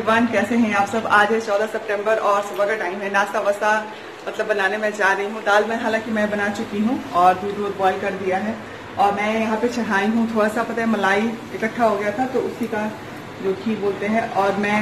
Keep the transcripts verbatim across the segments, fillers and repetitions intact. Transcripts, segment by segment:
Everyone, कैसे हैं आप सब। आज है चौदह सितंबर और सुबह का टाइम है। नाश्ता वास्ता मतलब बनाने में जा रही हूँ। दाल में हालांकि मैं बना चुकी हूँ और दूध वूध बॉईल कर दिया है और मैं यहाँ पे चढ़ाई हूँ। थोड़ा सा पता है मलाई इकट्ठा हो गया था तो उसी का जो घी बोलते हैं। और मैं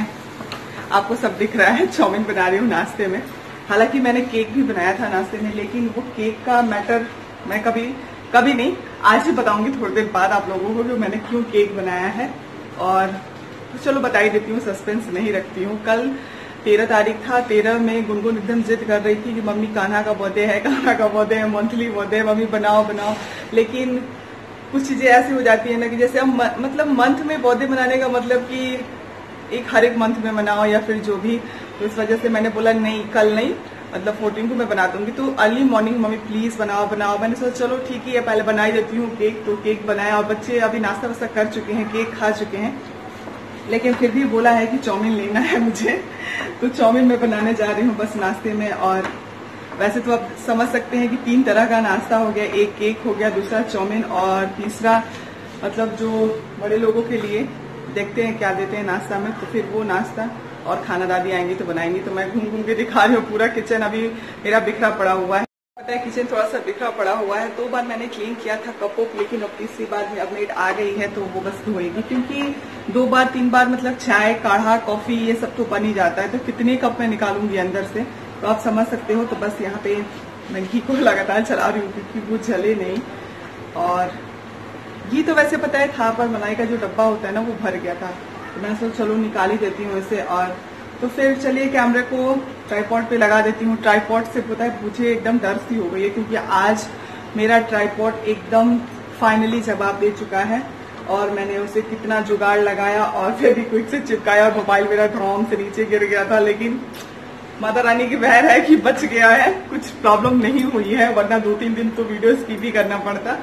आपको सब दिख रहा है, चाउमीन बना रही हूँ नाश्ते में। हालांकि मैंने केक भी बनाया था नाश्ते में, लेकिन वो केक का मैटर मैं कभी कभी नहीं आज ही बताऊंगी थोड़ी देर बाद आप लोगों को कि मैंने क्यों केक बनाया है। और तो चलो बता ही देती हूँ, सस्पेंस नहीं रखती हूँ। कल तेरह तारीख था। तेरह में गुनगुन एकदम जिद कर रही थी कि मम्मी कान्हा का बर्थडे है, कान्हा का बर्थडे है, मंथली बर्थडे है, मम्मी बनाओ बनाओ। लेकिन कुछ चीजें ऐसी हो जाती है ना कि जैसे हम मतलब मंथ में बर्थडे मनाने का मतलब कि एक हर एक मंथ में मनाओ या फिर जो भी। तो इस वजह से मैंने बोला नहीं, कल नहीं, मतलब फोर्टीन को मैं बना दूंगी। तो अर्ली मॉर्निंग मम्मी प्लीज बनाओ बनाओ। मैंने सोचा चलो ठीक ही है, पहले बना ही देती हूँ केक। तो केक बनाया और बच्चे अभी नाश्ता वास्ता कर चुके हैं, केक खा चुके हैं। लेकिन फिर भी बोला है कि चाउमीन लेना है मुझे, तो चाउमीन मैं बनाने जा रही हूँ बस नाश्ते में। और वैसे तो आप समझ सकते हैं कि तीन तरह का नाश्ता हो गया, एक केक हो गया, दूसरा चाउमीन और तीसरा मतलब जो बड़े लोगों के लिए देखते हैं क्या देते हैं नाश्ता में। तो फिर वो नाश्ता और खाना दादी आएंगी तो बनाएंगी। तो मैं घूम घूम के दिखा रही हूँ पूरा किचन। अभी मेरा बिखरा पड़ा हुआ है, पता है किचन थोड़ा सा बिखरा पड़ा हुआ है। दो बार मैंने क्लीन किया था कप वप, लेकिन अब तीसरी बार में अब मेड आ गई है तो वो बस धोएगी। क्योंकि दो बार तीन बार मतलब चाय काढ़ा कॉफी ये सब तो बन ही जाता है, तो कितने कप मैं निकालूंगी अंदर से, तो आप समझ सकते हो। तो बस यहाँ पे मैं घी को लगातार चला रही हूँ क्योंकि वो जले नहीं। और घी तो वैसे पता है था, पर मलाई का जो डब्बा होता है ना वो भर गया था, तो मैंने सोचा चलो निकाल ही देती हूँ इसे। और तो फिर चलिए कैमरे को ट्राइपॉड पे लगा देती हूँ। ट्राइपॉड से पता है मुझे एकदम डर सी हो गई है क्योंकि आज मेरा ट्राइपॉड एकदम फाइनली जवाब दे चुका है। और मैंने उसे कितना जुगाड़ लगाया और फिर भी क्विक से चिपकाया और मोबाइल मेरा धड़ाम से नीचे गिर गया था। लेकिन माता रानी की मेहर है कि बच गया है, कुछ प्रॉब्लम नहीं हुई है, वरना दो तीन दिन तो वीडियो स्किप भी करना पड़ता।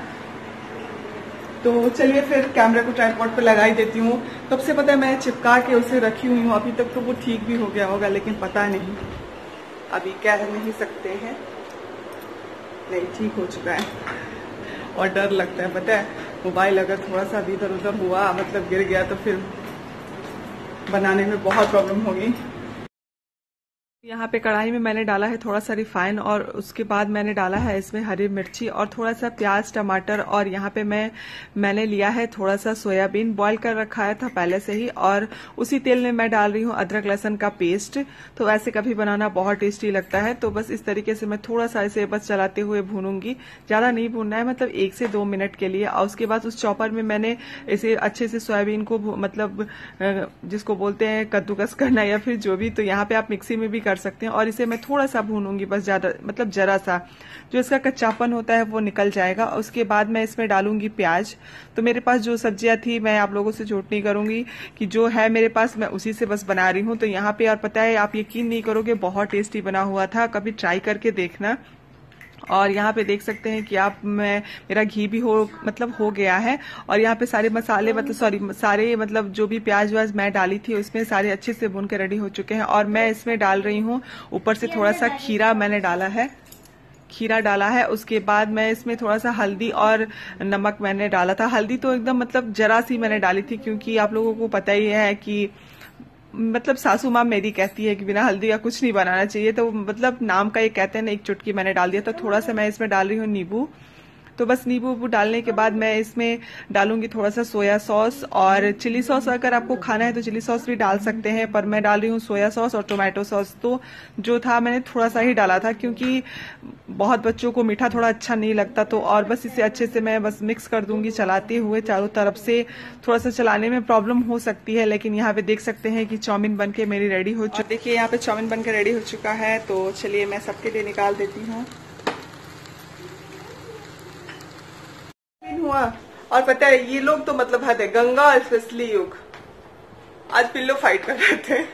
तो चलिए फिर कैमरा को ट्राइपॉड पे लगा ही देती हूँ। तब से पता है मैं चिपका के उसे रखी हुई हूँ, अभी तक तो वो ठीक भी हो गया होगा, लेकिन पता नहीं, अभी कह नहीं सकते हैं। नहीं, ठीक हो चुका है। और डर लगता है पता है, मोबाइल अगर थोड़ा सा भी इधर उधर हुआ मतलब गिर गया तो फिर बनाने में बहुत प्रॉब्लम होगी। यहाँ पे कढ़ाई में मैंने डाला है थोड़ा सा रिफाइन और उसके बाद मैंने डाला है इसमें हरी मिर्ची और थोड़ा सा प्याज टमाटर। और यहाँ पे मैं मैंने लिया है थोड़ा सा सोयाबीन, बॉईल कर रखा है था पहले से ही। और उसी तेल में मैं डाल रही हूँ अदरक लहसुन का पेस्ट। तो ऐसे कभी बनाना बहुत टेस्टी लगता है। तो बस इस तरीके से मैं थोड़ा सा इसे बस चलाते हुए भूनूंगी, ज्यादा नहीं भूनना है, मतलब एक से दो मिनट के लिए। और उसके बाद उस चॉपर में मैंने इसे अच्छे से सोयाबीन को मतलब जिसको बोलते हैं कद्दूकस करना या फिर जो भी, तो यहाँ पे आप मिक्सी में भी कर सकते हैं। और इसे मैं थोड़ा सा भूनूंगी, बस ज्यादा मतलब जरा सा, जो इसका कच्चापन होता है वो निकल जाएगा। उसके बाद मैं इसमें डालूंगी प्याज। तो मेरे पास जो सब्जियां थी मैं आप लोगों से झूठ नहीं करूंगी कि जो है मेरे पास मैं उसी से बस बना रही हूँ। तो यहाँ पे और पता है आप यकीन नहीं करोगे, बहुत टेस्टी बना हुआ था, कभी ट्राई करके देखना। और यहाँ पे देख सकते हैं कि आप मैं मेरा घी भी हो मतलब हो गया है। और यहाँ पे सारे मसाले मतलब सॉरी सारे मतलब जो भी प्याज व्याज मैं डाली थी उसमें सारे अच्छे से भून के रेडी हो चुके हैं। और मैं इसमें डाल रही हूँ ऊपर से थोड़ा सा खीरा मैंने डाला है, खीरा डाला है। उसके बाद मैं इसमें थोड़ा सा हल्दी और नमक मैंने डाला था। हल्दी तो एकदम मतलब जरा सी मैंने डाली थी क्योंकि आप लोगों को पता ही है कि मतलब सासू माँ मेरी कहती है कि बिना हल्दी का कुछ नहीं बनाना चाहिए, तो मतलब नाम का ये कहते हैं ना, एक चुटकी मैंने डाल दिया। तो थोड़ा सा मैं इसमें डाल रही हूँ नींबू। तो बस नींबू वूबू डालने के बाद मैं इसमें डालूंगी थोड़ा सा सोया सॉस और चिली सॉस। अगर आपको खाना है तो चिली सॉस भी डाल सकते हैं, पर मैं डाल रही हूँ सोया सॉस और टोमेटो सॉस। तो जो था मैंने थोड़ा सा ही डाला था क्योंकि बहुत बच्चों को मीठा थोड़ा अच्छा नहीं लगता। तो और बस इसे अच्छे से मैं बस मिक्स कर दूंगी चलाते हुए चारों तरफ से। थोड़ा सा चलाने में प्रॉब्लम हो सकती है, लेकिन यहाँ पे देख सकते हैं कि चाउमीन बन के मेरी रेडी हो चुकी है। देखिए यहाँ पे चाउमीन बन के रेडी हो चुका है। तो चलिए मैं सबके लिए निकाल देती हूँ। हुआ और पता है ये लोग तो मतलब हद है, गंगा स्पेशली युग आज पिल्लो फाइट कर रहे थे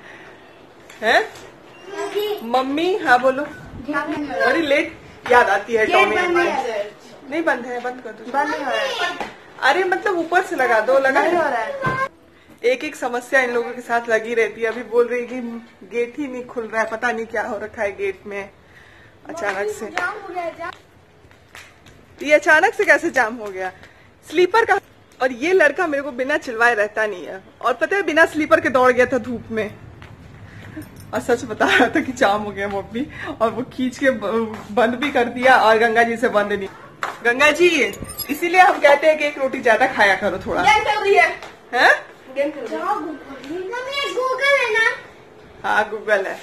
हैं मम्मी। हाँ बोलो। बड़ी लेट याद आती है टॉमी। नहीं बंद है, बंद कर दो। बंद नहीं हो रहा है। अरे मतलब ऊपर से लगा दो, लगा नहीं हो रहा है। एक एक समस्या इन लोगों के साथ लगी रहती है। अभी बोल रही कि गेट ही नहीं खुल रहा है, पता नहीं क्या हो रखा है गेट में अचानक से। ये अचानक से कैसे जाम हो गया? स्लीपर का और ये लड़का मेरे को बिना चिल्वाए रहता नहीं है, और पता है बिना स्लीपर के दौड़ गया था धूप में, और सच बता रहा था कि जाम हो गया मम्मी, और वो खींच के बंद भी कर दिया, और गंगा जी से बंद नहीं। गंगा जी इसीलिए हम कहते हैं कि एक रोटी ज्यादा खाया करो थोड़ा। गेम चल रही है, है? गेम चल रही है। गूगल है ना? हाँ गूगल है।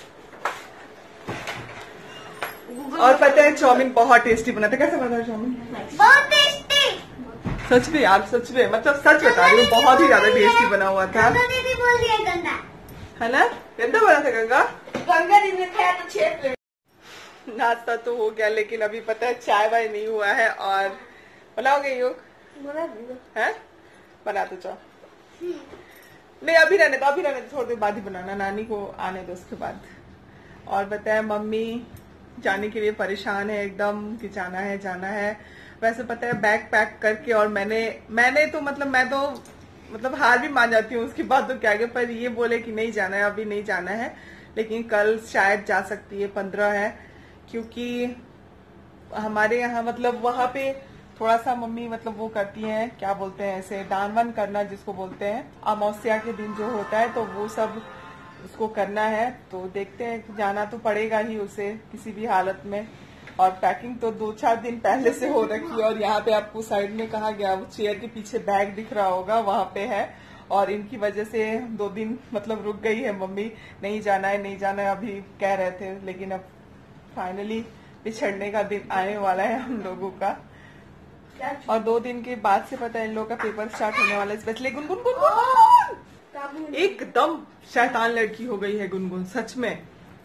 और पता है चाउमीन बहुत टेस्टी बना था। कैसा बना था चाउमीन? बहुत टेस्टी। सच में यार, सच में, मतलब सच बता रही हूँ, बहुत ही ज्यादा टेस्टी बना हुआ था। दीदी बोल दिया गंदा है ना? गंदा बना था गंगा? गंगा दीदी ने खाया तो छह प्लेट। नाश्ता तो हो गया, लेकिन अभी पता है चाय वाय नहीं हुआ है। और बनाओगे योग? है बना तो चाहो। नहीं अभी रहने दो, अभी रहने दो, थोड़ी देर बाद ही बनाना, नानी को आने दो उसके बाद। और बताए मम्मी जाने के लिए परेशान है एकदम कि जाना है जाना है। वैसे पता है बैग पैक करके, और मैंने मैंने तो मतलब मैं तो मतलब हार भी मान जाती हूँ उसके बाद तो क्या गया, पर ये बोले कि नहीं जाना है, अभी नहीं जाना है, लेकिन कल शायद जा सकती है, पंद्रह है, क्योंकि हमारे यहाँ मतलब वहां पे थोड़ा सा मम्मी मतलब वो करती हैं, क्या बोलते हैं ऐसे, दान वान करना जिसको बोलते हैं, अमावस्या के दिन जो होता है, तो वो सब उसको करना है। तो देखते हैं, जाना तो पड़ेगा ही उसे किसी भी हालत में। और पैकिंग तो दो चार दिन पहले से हो रखी है। और यहाँ पे आपको साइड में कहा गया, वो चेयर के पीछे बैग दिख रहा होगा, वहां पे है। और इनकी वजह से दो दिन मतलब रुक गई है मम्मी, नहीं जाना है नहीं जाना है अभी कह रहे थे, लेकिन अब फाइनली बिछड़ने का दिन आने वाला है हम लोगों का। और दो दिन के बाद से पता है इन लोगों का पेपर स्टार्ट होने वाला है। स्पेशली गुनगुन गुनगुन एकदम शैतान लड़की हो गई है गुनगुन, सच में।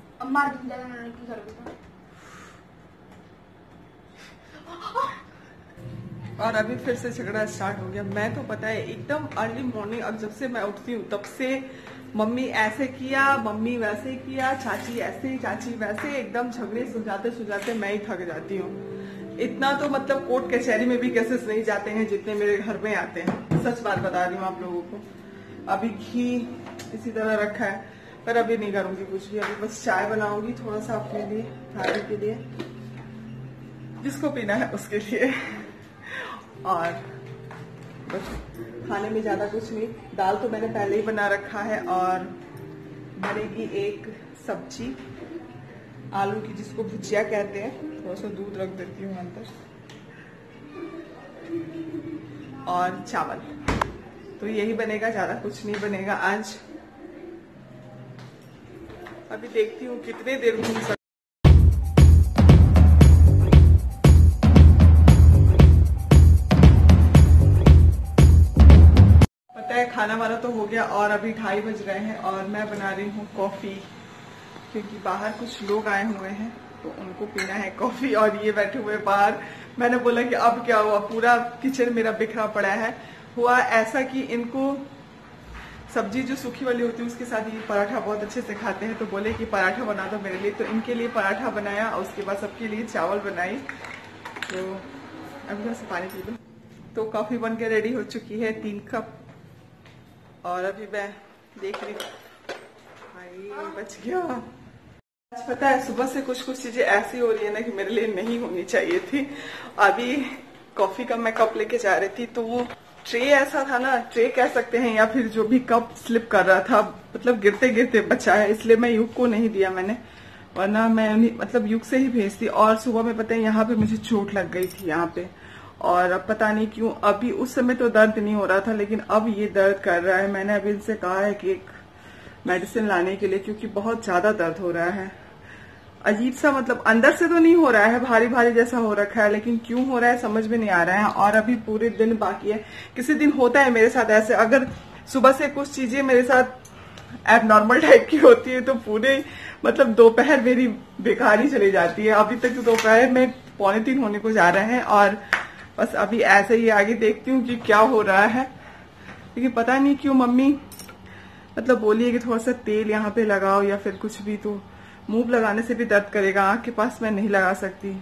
और अभी फिर से झगड़ा स्टार्ट हो गया। मैं तो पता है एकदम अर्ली मॉर्निंग, अब जब से मैं उठती हूँ तब से मम्मी ऐसे किया, मम्मी वैसे किया, चाची ऐसे चाची वैसे, एकदम झगड़े सुलझाते सुलझाते मैं ही थक जाती हूँ। इतना तो मतलब कोर्ट कचहरी में भी केसेस नहीं जाते हैं जितने मेरे घर में आते हैं, सच बात बता रही हूँ आप लोगों को। अभी घी इसी तरह रखा है, पर अभी नहीं करूंगी कुछ भी, अभी बस चाय बनाऊंगी थोड़ा सा अपने लिए, खाने के लिए, जिसको पीना है उसके लिए। और बस खाने में ज्यादा कुछ नहीं, दाल तो मैंने पहले ही बना रखा है, और बनेगी एक सब्जी आलू की जिसको भुजिया कहते हैं, थोड़ा सा दूध रख देती हूँ अंदर, और चावल, तो यही बनेगा, ज्यादा कुछ नहीं बनेगा आज। अभी देखती हूँ कितने देर घूम सकती। खाना वाला तो हो गया, और अभी ढाई बज रहे हैं, और मैं बना रही हूँ कॉफी, क्योंकि बाहर कुछ लोग आए हुए हैं तो उनको पीना है कॉफी। और ये बैठे हुए बाहर, मैंने बोला कि अब क्या हुआ, पूरा किचन मेरा बिखरा पड़ा है। हुआ ऐसा कि इनको सब्जी जो सूखी वाली होती है उसके साथ ये पराठा बहुत अच्छे से खाते हैं, तो बोले कि पराठा बना दो मेरे लिए, तो इनके लिए पराठा बनाया, और उसके बाद सबके लिए चावल बनाई। तो अभी बस पानी पी लो। तो कॉफी बन के रेडी हो चुकी है, तीन कप, और अभी मैं देख रही हूँ बच गया। आज पता है सुबह से कुछ कुछ चीजें ऐसी हो रही है ना कि मेरे लिए नहीं होनी चाहिए थी। अभी कॉफी का मैं कप लेके जा रही थी, तो वो ट्रे ऐसा था ना, ट्रे कह सकते हैं, या फिर जो भी कप स्लिप कर रहा था, मतलब गिरते गिरते बचा है, इसलिए मैं युग को नहीं दिया मैंने, वरना मैं मतलब युग से ही भेजती। और सुबह में पता है यहाँ पे मुझे चोट लग गई थी यहाँ पे, और अब पता नहीं क्यों, अभी उस समय तो दर्द नहीं हो रहा था, लेकिन अब ये दर्द कर रहा है। मैंने अभी इनसे कहा है कि एक मेडिसिन लाने के लिए, क्योंकि बहुत ज्यादा दर्द हो रहा है, अजीब सा, मतलब अंदर से तो नहीं हो रहा है, भारी भारी जैसा हो रखा है, लेकिन क्यों हो रहा है समझ में नहीं आ रहा है। और अभी पूरे दिन बाकी है, किसी दिन होता है मेरे साथ ऐसे, अगर सुबह से कुछ चीजें मेरे साथ एबनॉर्मल टाइप की होती है तो पूरे मतलब दोपहर मेरी बेकार ही चली जाती है। अभी तक दोपहर में पौने तीन होने को जा रहे हैं, और बस अभी ऐसे ही आगे देखती हूँ कि क्या हो रहा है। लेकिन पता नहीं क्यों मम्मी मतलब बोली है कि थोड़ा सा तेल यहाँ पे लगाओ या फिर कुछ भी, तो मुंह लगाने से भी दर्द करेगा, आंख के पास मैं नहीं लगा सकती,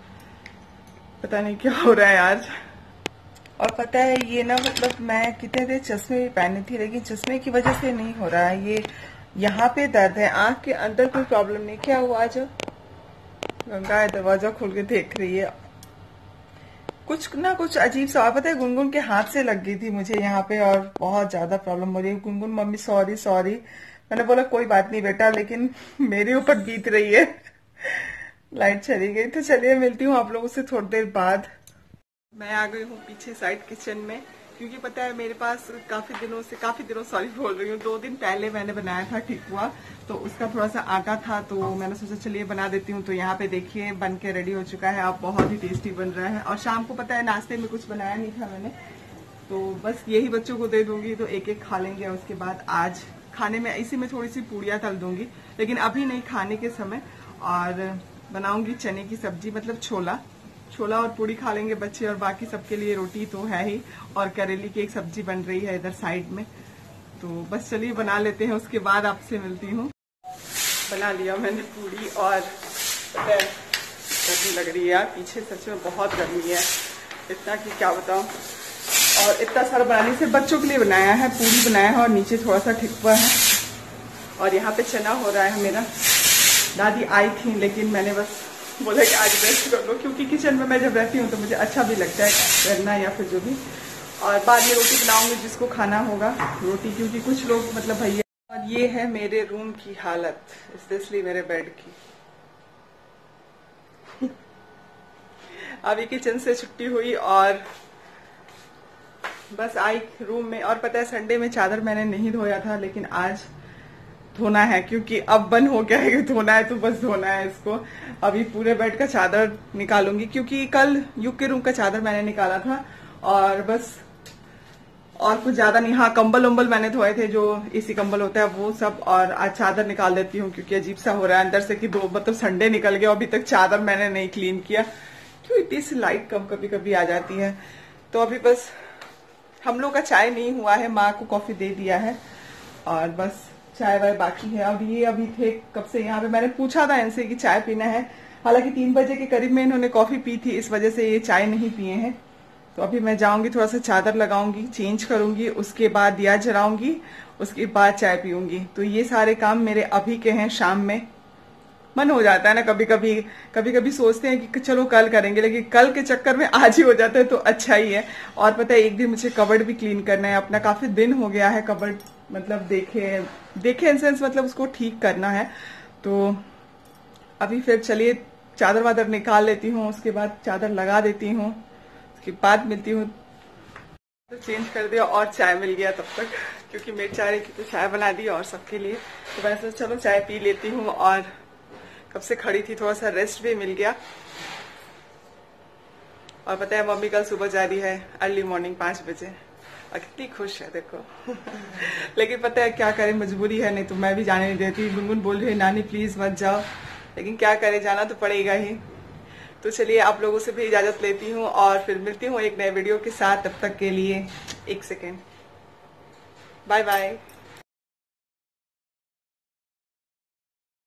पता नहीं क्या हो रहा है आज। और पता है ये ना, मतलब मैं कितने देर चश्मे भी पहनी थी, लेकिन चश्मे की वजह से नहीं हो रहा है, ये यहाँ पे दर्द है, आंख के अंदर कोई प्रॉब्लम नहीं। क्या हुआ? आज गंगा दरवाजा खोल के देख रही है, कुछ ना कुछ अजीब सा, पता है गुनगुन के हाथ से लग गई थी मुझे यहाँ पे और बहुत ज्यादा प्रॉब्लम हो रही है। गुनगुन मम्मी सॉरी सॉरी, मैंने बोला कोई बात नहीं बेटा, लेकिन मेरे ऊपर बीत रही है। लाइट चली गई। तो चलिए मिलती हूँ आप लोगों से थोड़ी देर बाद। मैं आ गई हूँ पीछे साइड किचन में, क्योंकि पता है मेरे पास काफी दिनों से काफी दिनों सॉरी बोल रही हूँ, दो दिन पहले मैंने बनाया था ठेकुआ, तो उसका थोड़ा सा आटा था, तो मैंने सोचा चलिए बना देती हूँ। तो यहाँ पे देखिए बन के रेडी हो चुका है, अब बहुत ही टेस्टी बन रहा है। और शाम को पता है नाश्ते में कुछ बनाया नहीं था मैंने, तो बस यही बच्चों को दे दूंगी, तो एक एक खा लेंगे। उसके बाद आज खाने में इसी में थोड़ी सी पूड़ियाँ तल दूंगी, लेकिन अभी नहीं, खाने के समय। और बनाऊंगी चने की सब्जी, मतलब छोला छोला और पूड़ी खा लेंगे बच्चे, और बाकी सबके लिए रोटी तो है ही, और करेली की एक सब्जी बन रही है इधर साइड में। तो बस चलिए बना लेते हैं, उसके बाद आपसे मिलती हूँ। बना लिया मैंने पूड़ी, और गर्मी लग रही है यार, पीछे सच में बहुत गर्मी है, इतना कि क्या बताऊं। और इतना सारा बनाने से बच्चों के लिए बनाया है, पूड़ी बनाया है और नीचे थोड़ा सा ठेकुआ है। और यहाँ पे चना हो रहा है मेरा। दादी आई थी, लेकिन मैंने बस बोला कि आज रेस्ट कर लो, क्योंकि किचन में मैं जब रहती हूँ तो मुझे अच्छा भी लगता है करना, या फिर जो भी। और बाद में रोटी बनाऊंगी जिसको खाना होगा रोटी, क्योंकि कुछ लोग मतलब भैया। और ये है मेरे रूम की हालत, स्पेशली मेरे बेड की। अभी किचन से छुट्टी हुई और बस आई रूम में। और पता है संडे में चादर मैंने नहीं धोया था, लेकिन आज धोना है, क्योंकि अब बंद हो गया है कि धोना है तो बस धोना है इसको। अभी पूरे बेड का चादर निकालूंगी, क्योंकि कल युग के रूम का चादर मैंने निकाला था, और बस और कुछ ज्यादा नहीं। हाँ, कंबल उम्बल मैंने धोए थे, जो एसी कंबल होता है वो सब। और आज चादर निकाल देती हूँ, क्योंकि अजीब सा हो रहा है अंदर से कि दो मतलब संडे निकल गया, अभी तक चादर मैंने नहीं क्लीन किया। क्यों इतनी सी लाइट कम कभी कभी आ जाती है। तो अभी बस हम लोग का चाय नहीं हुआ है, माँ को कॉफी दे दिया है, और बस चाय वाय बाकी है। अब ये अभी थे कब से यहाँ पे, मैंने पूछा था इनसे कि चाय पीना है, हालांकि तीन बजे के करीब में इन्होंने कॉफी पी थी, इस वजह से ये चाय नहीं पिए हैं। तो अभी मैं जाऊंगी, थोड़ा सा चादर लगाऊंगी, चेंज करूंगी, उसके बाद दिया जलाऊंगी, उसके बाद चाय पीऊंगी। तो ये सारे काम मेरे अभी के हैं। शाम में मन हो जाता है ना कभी कभी, कभी कभी सोचते हैं कि चलो कल करेंगे, लेकिन कल के चक्कर में आज ही हो जाता है, तो अच्छा ही है। और पता है एक दिन मुझे कबर्ड भी क्लीन करना है अपना, काफी दिन हो गया है कबर्ड मतलब देखे देखे इन सेंस मतलब उसको ठीक करना है। तो अभी फिर चलिए चादर वादर निकाल लेती हूँ, उसके बाद चादर लगा देती हूँ, उसके बाद मिलती हूँ। तो चेंज कर दिया और चाय मिल गया तब तक, क्योंकि मेरी चाय की तो चाय बना दी और सबके लिए। तो वैसे चलो चाय पी लेती हूँ, और कब से खड़ी थी, थोड़ा सा रेस्ट भी मिल गया। और पता है मम्मी कल सुबह जा रही है अर्ली मॉर्निंग पांच बजे, और कितनी खुश है देखो। लेकिन पता है क्या करें, मजबूरी है, नहीं तो मैं भी जाने नहीं देती। गुनगुन बोल रही है नानी प्लीज मत जाओ, लेकिन क्या करें, जाना तो पड़ेगा ही। तो चलिए आप लोगों से भी इजाजत लेती हूँ, और फिर मिलती हूँ एक नए वीडियो के साथ। तब तक के लिए एक सेकेंड, बाय बाय।